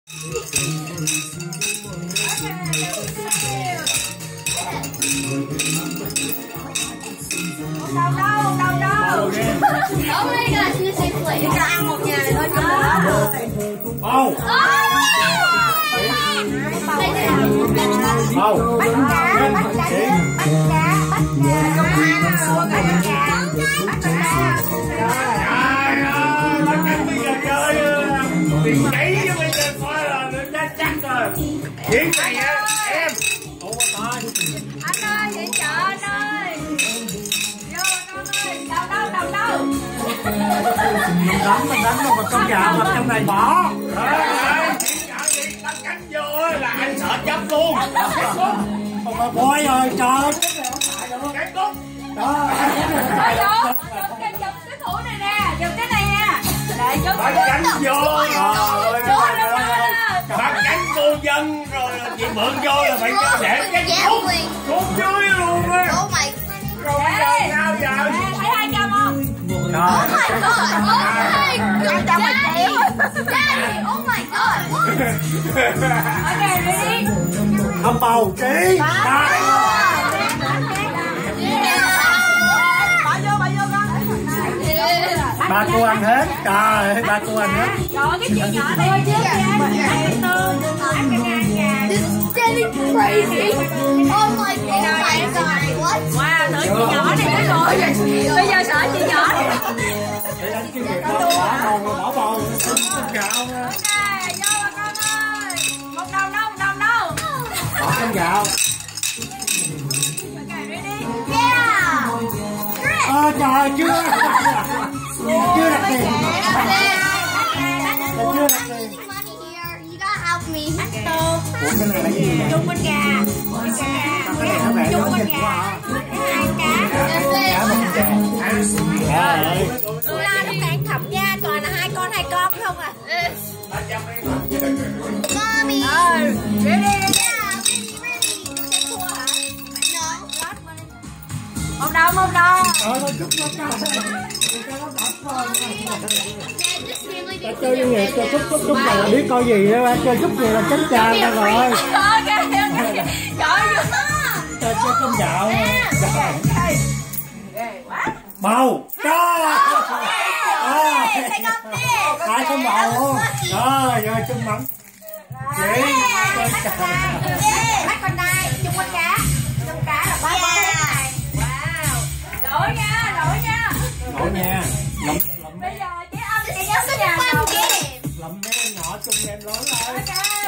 Oh my gosh, this is like cho ăn một nhà này thôi cho bố. Bắt cá, bắt cá, bây giờ chơi tiền cháy chứ bây giờ coi là nó chắc rồi. Chuyện này á em. Anh ơi, viện trợ anh ơi. Vô con ơi, đâu. mình đánh một con gà mà trong này bỏ. Tắt cánh vô là anh sợ chấp luôn. Không có bôi rồi trời. Cái cút. Thôi vô, giùm cái thủ này nè, giùm cái này nè. Để chú Tắt cánh vô rồi. Tắt cánh cô dân rồi chị mượn vô là phải cho để cái cút. Cút dưới luôn á. Rồi bây giờ sao giờ? thấy 200 không? Rồi. Cho mày kéo. Oh my god. Ok, ready? Không bầu trí. Ba cô ăn hết. Trời ơi, ba cô ăn hết. Trời ơi, cái chuyện nhỏ này chứ. This is getting crazy. Oh my god. What? Wow, sợ chị nhỏ này nữa rồi. Bây giờ sợ chị nhỏ này. Để đánh cái việc đó, bỏ bầu. Con gạo nha. Ok, vô bà con ơi. Một đồng đâu. Bỏ con gạo. Ok, ready? Yeah. Trời, chưa đặt tiền. Chưa đặt tiền. Money here. You gotta help me. Ủa cái này là gì vậy? Chung con gà. Cái này nó về nó dịch quá hả? La nó đang thầm nha, toàn là hai con không à. Mommy. Ready? Yeah, ready. No. Một đồng. Nó chút nó cao. Ta chơi doanh nghiệp chơi chút này là biết coi gì đó, chơi chút gì là chết cha ra rồi. Ok. Trời ơi. Chơi con gạo. Bầu. Trời. Hai con bầu luôn. Rồi chung mắm. Chị. Bắt con này, chung con cá. Chung cá là ba con này. Wow. Đổi nha. Đổi nha. Bây giờ chị âm chị nhớ cái nhà rồi. Lầm mấy em nhỏ chung em lớn thôi. Ok.